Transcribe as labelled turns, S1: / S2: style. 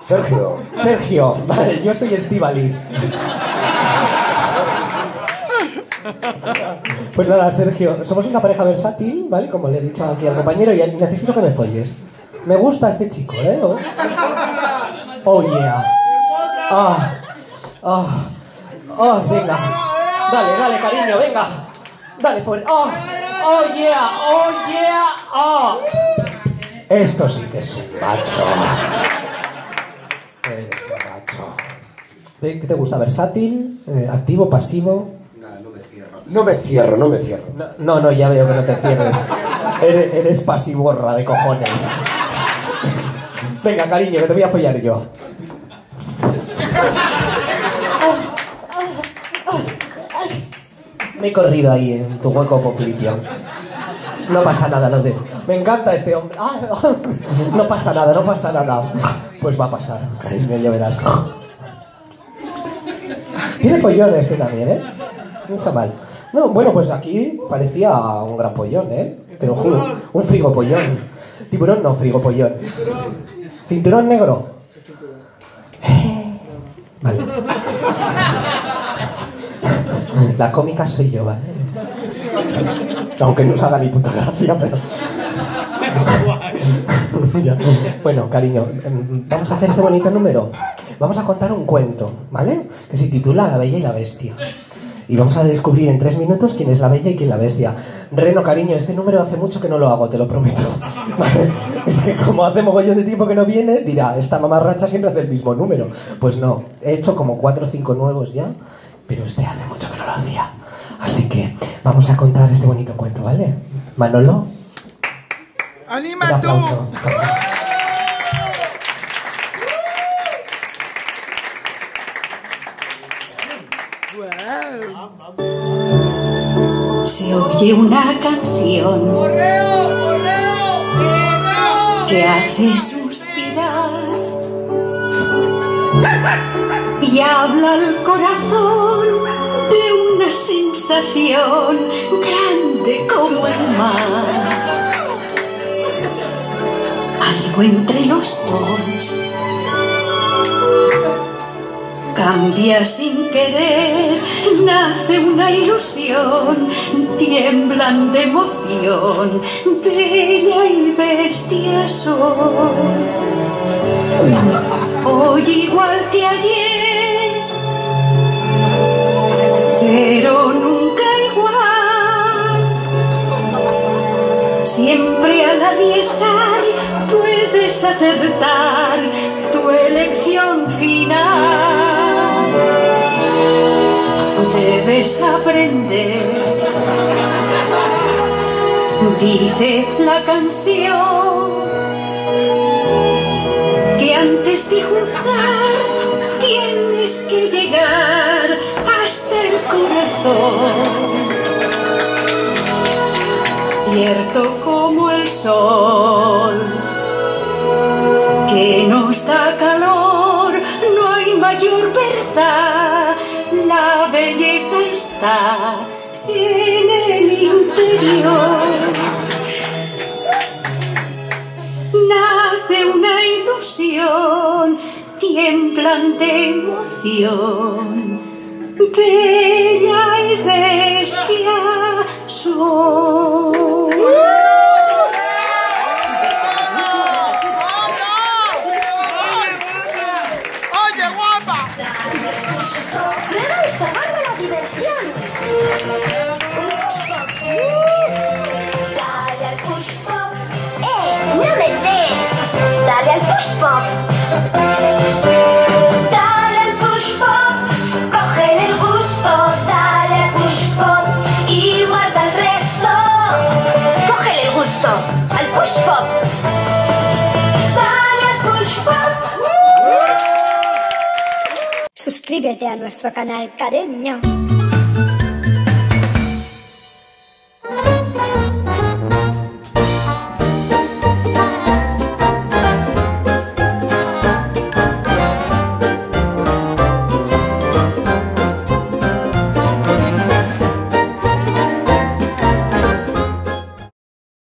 S1: Sergio.
S2: Sergio, vale, yo soy Estíbaliz. Pues nada, Sergio, somos una pareja versátil, ¿vale? Como le he dicho aquí al compañero, y necesito que me folles. Me gusta este chico, ¿eh? Oh yeah. Venga. Dale, cariño, venga. Dale, fuerte. Oh yeah. Esto sí que es un macho. Eres un macho. ¿Qué te gusta? ¿Versátil? ¿Activo? ¿Pasivo?
S1: No me cierro.
S2: No, ya veo que no te cierres. Eres pasivorra de cojones. Venga, cariño, que te voy a follar yo. Me he corrido ahí en tu hueco popliteo. No pasa nada, no te... Me encanta este hombre. No pasa nada. Pues va a pasar, cariño, ya verás. Tiene pollón este también, ¿eh? No está mal. No, bueno, pues aquí parecía un gran pollón, ¿eh? Te lo juro. Un frigopollón. Tiburón no, frigopollón. ¿Cinturón negro? Vale. La cómica soy yo, ¿vale? Aunque no os haga ni puta gracia, pero... Ya. Bueno, cariño, vamos a hacer ese bonito número. Vamos a contar un cuento, ¿vale? Que se titula La Bella y la Bestia. Y vamos a descubrir en 3 minutos quién es la bella y quién la bestia. Reno, cariño, este número hace mucho que no lo hago, te lo prometo. ¿Vale? Es que como hace mogollón de tiempo que no vienes, dirá, esta mamarracha siempre hace el mismo número. Pues no, he hecho como 4 o 5 nuevos ya, pero este hace mucho que no lo hacía. Así que vamos a contar este bonito cuento, ¿vale? Manolo.
S3: ¡Anima
S2: un aplauso.
S4: Se oye una canción que hace suspirar y habla al corazón de una sensación grande como el mar. Algo entre los dos cambia sin querer, nace una ilusión, tiemblan de emoción, bella y bestia son. Hoy igual que ayer, pero nunca igual. Siempre al arriesgar puedes acertar tu elección final. Debes aprender, dice la canción, que antes de juzgar tienes que llegar hasta el corazón. Cierto como el sol, que nos da calor, no hay mayor verdad. La belleza está en el interior. Nace una ilusión, tiemblan de emoción, bella y bestia son.
S5: Dale al push pop. Dale al push pop. Cógele el gusto. Dale al push pop y guarda el resto. Cógele el gusto al push pop. Dale al push pop.
S6: Suscríbete a nuestro canal, cariño.